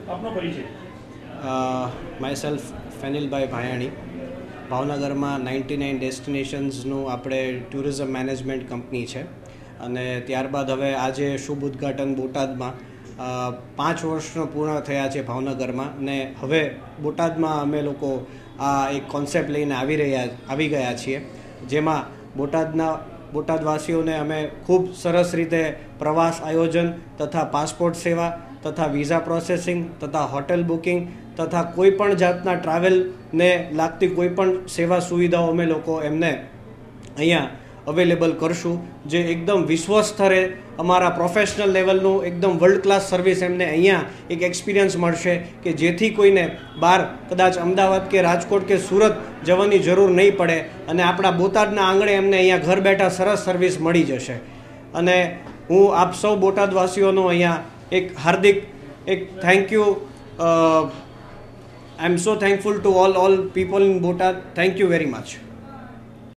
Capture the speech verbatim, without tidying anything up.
આપનો પરિચય? Myself ફેનિલભાઈ ભાયાણી. ભાવનગરમાં નાઇન્ટી નાઇન ડેસ્ટિનેશન્સનું આપણે ટુરિઝમ મેનેજમેન્ટ કંપની છે અને ત્યારબાદ હવે આજે શુભ ઉદ્ઘાટન બોટાદમાં પાંચ વર્ષનો પૂર્ણ થયા છે ભાવનગરમાં, ને હવે બોટાદમાં અમે લોકો આ એક કોન્સેપ્ટ લઈને આવી રહ્યા આવી ગયા છીએ, જેમાં બોટાદના બોટાદવાસીઓને અમે ખૂબ સરસ રીતે પ્રવાસ આયોજન તથા પાસપોર્ટ સેવા તથા વિઝા પ્રોસેસિંગ તથા હોટેલ બુકિંગ તથા કોઈ પણ જાતના ટ્રાવેલને લાગતી કોઈ પણ સેવા સુવિધાઓ અમે લોકો એમને અહીંયા અવેલેબલ કરશું, જે એકદમ વિશ્વ સ્તરે અમારા પ્રોફેશનલ લેવલનું એકદમ વર્લ્ડ ક્લાસ સર્વિસ એમને અહીંયા એક એક્સપિરિયન્સ મળશે કે જેથી કોઈને બહાર કદાચ અમદાવાદ કે રાજકોટ કે સુરત જવાની જરૂર નહીં પડે અને આપણા બોટાદના આંગણે એમને અહીંયા ઘર બેઠા સરસ સર્વિસ મળી જશે. અને હું આપ સૌ બોટાદવાસીઓનો અહીંયા એક હાર્દિક એક thank you I am so thankful to all all people in Botad. Thank you very much.